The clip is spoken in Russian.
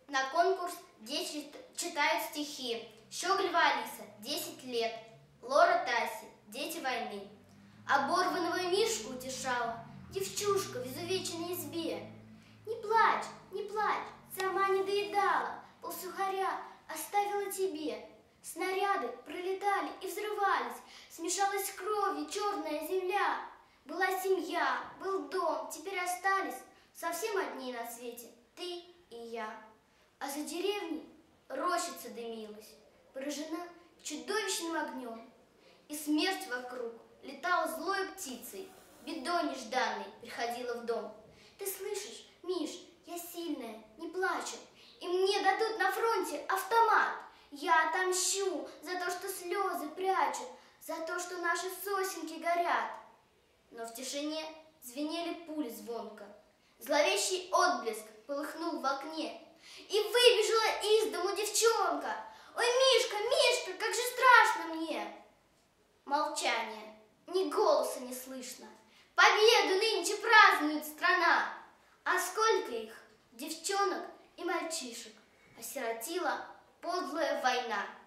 На конкурс дети читают стихи. Щеглева Алиса, 10 лет. Лора Таси, дети войны. Оборванного Мишку утешала девчушка в изувеченной избе. Не плачь, не плачь, сама не доедала, полсухаря оставила тебе. Снаряды пролетали и взрывались, смешалась кровью черная земля. Была семья, был дом, теперь остались совсем одни на свете ты и я. А за деревней рощица дымилась, поражена чудовищным огнем. И смерть вокруг летала злой птицей, бедой нежданной приходила в дом. Ты слышишь, Миш, я сильная, не плачу, и мне дадут на фронте автомат. Я отомщу за то, что слезы прячут, за то, что наши сосенки горят. Но в тишине звенели пули звонко. Зловещий отблеск полыхнул в окне, и выбежала из дому девчонка. Ой, Мишка, Мишка, как же страшно мне! Молчание, ни голоса не слышно. Победу нынче празднует страна. А сколько их, девчонок и мальчишек, осиротила подлая война.